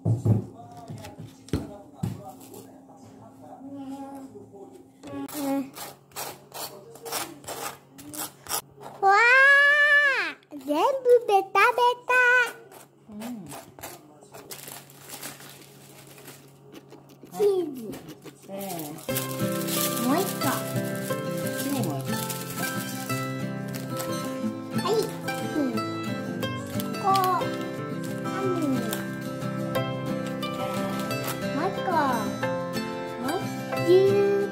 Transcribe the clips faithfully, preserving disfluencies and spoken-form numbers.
わあ、全部ベタベタ。 うん、 チーズ。 で、 もう一個。 チーム。 はい。うん。こう。ハム。もう一個。ジュー。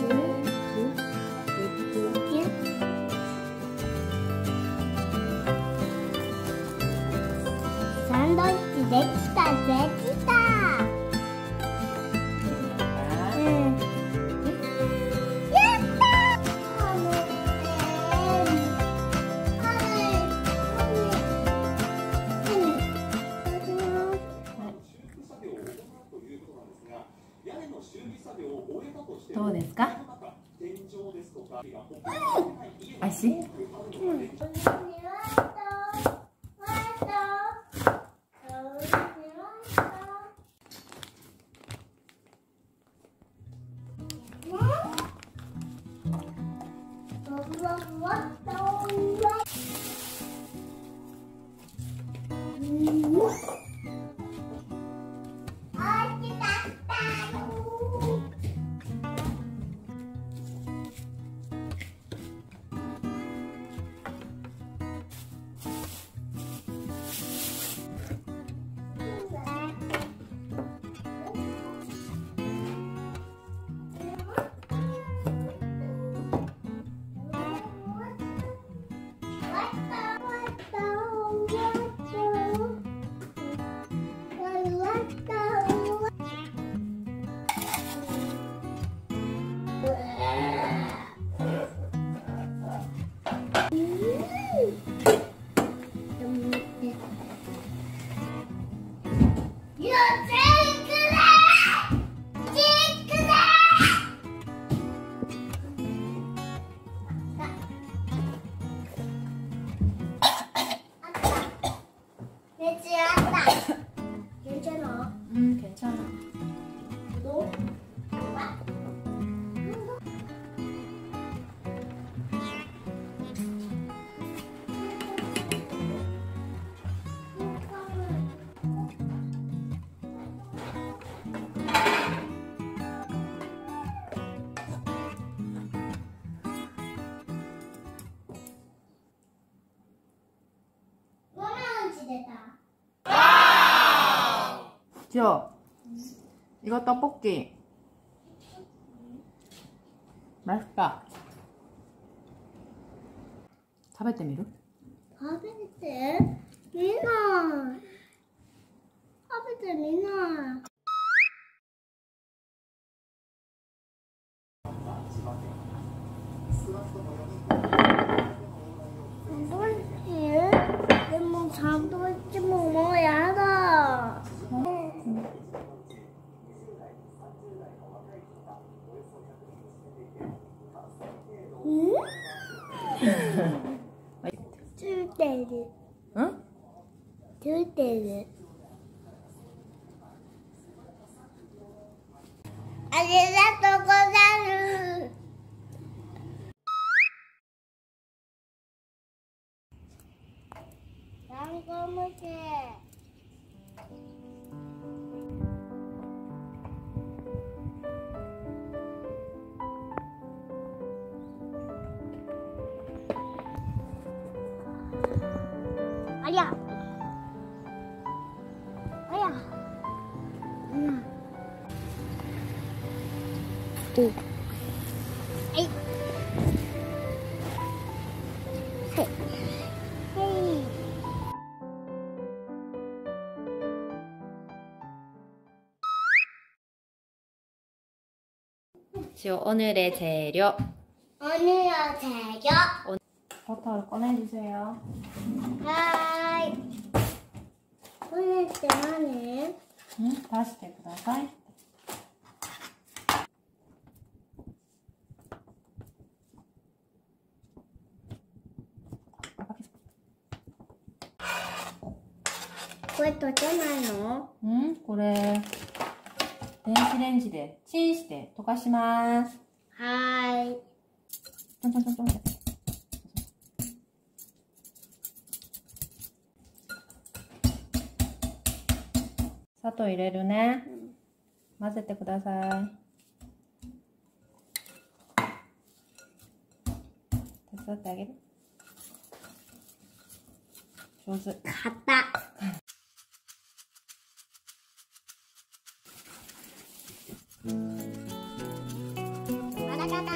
サンドイッチできた、できた。うん。やったー。あのどうですか？おいしい？음, 괜찮아. 너? 지호, 이거 떡볶이 맛있다. 食べてみる？ 食べてみない。食べてみない。どうして？でもサンドイッチももうやだ。うん？ついてる。 ん？ ついてる。ありがとうござる。ダンゴムシ。ありゃ。ありゃ。うん。お。はい。はい。はい。 지호, 오늘의 재료. 오늘의 재료. 버터를 꺼내주세요. 하이. 오늘 때만에. 응? 다시 때ください. これ溶けないの？ よ。んこれ、電子レンジでチンして溶かします。 はーい。 ちょんちょんちょんちょん。砂糖入れるね。混ぜてください。手伝ってあげる？上手。 かた。あらかた。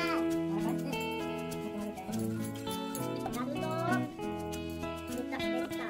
やるぞ。でたでた。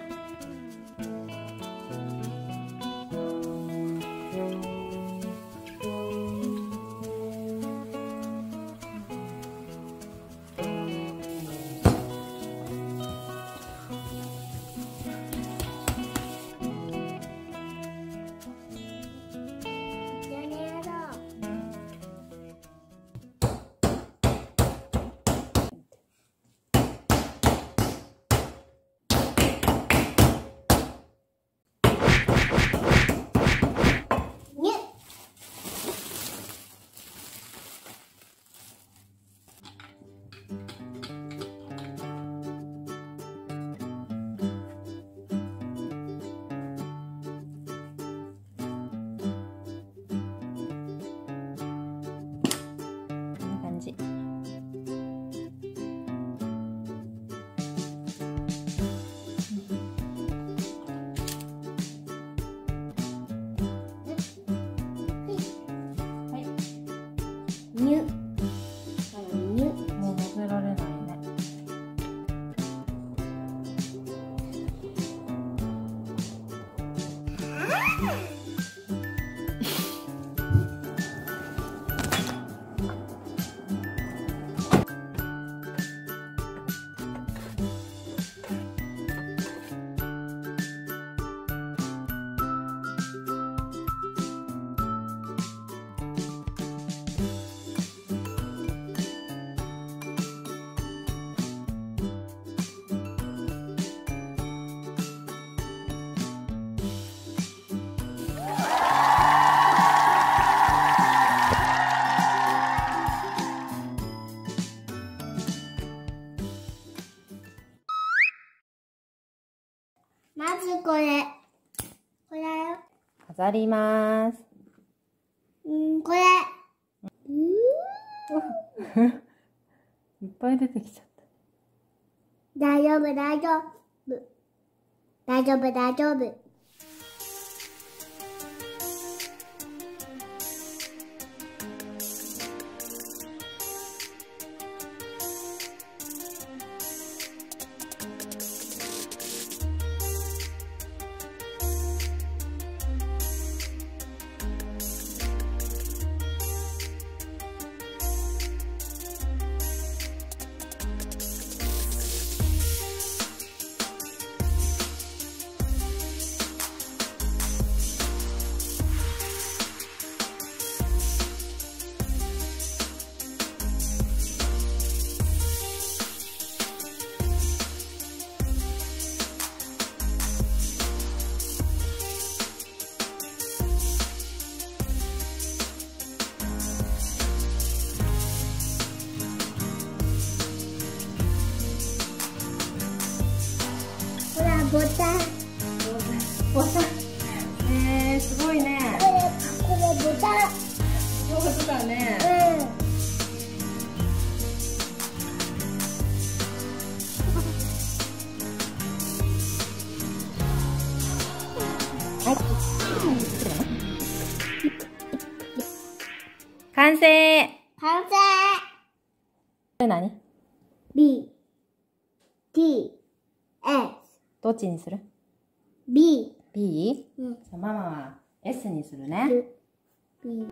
こんな感じ。 にゅ。にゅ。 もう混ぜられないね。 まずこれ。これ。 飾ります。 うん、これ。 いっぱい出てきちゃった。 大丈夫、大丈夫。大丈夫、大丈夫。ほら、ボタン。 ボタン。えー、すごいね。 これ、これボタン。 上手だね。 うん。 完成。 完成。 これ何？ B T S どっちにする？ B B？ うん。 じゃあママは S にするね。 B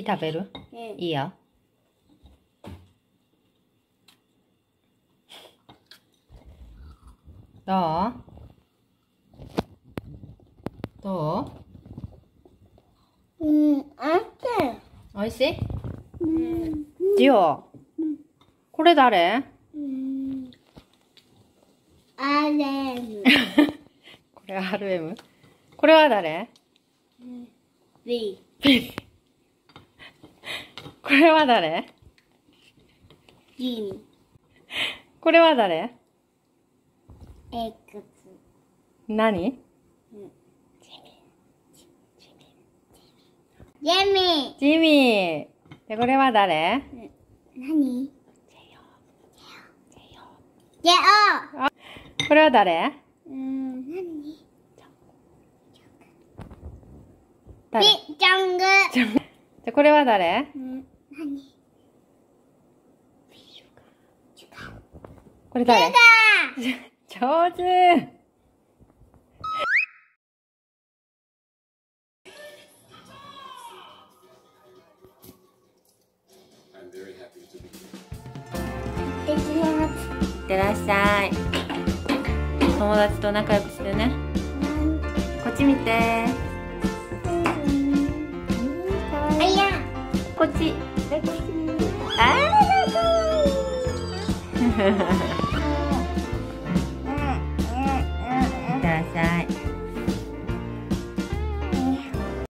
次食べる？ うん。 いいよ。どう？どう？ うん、あって。 おいしい？ うん。 ジオ。これ誰？ うん。あれ。 これ アールエム？ これは誰？ B。 これは誰？ G。 これは誰？ X。 何？ ジェミジミー。で、これは誰？ ー。何？ジェオ。 これは誰？ うん、何？ 誰？ ピジョング。 で、これは誰？ うん、何？ これ誰？ だ。 上手。 できます。 いってらっしゃい。友達と仲良くしてね。こっち見て。 あいや。 こっち。 こっち。 ありがとう。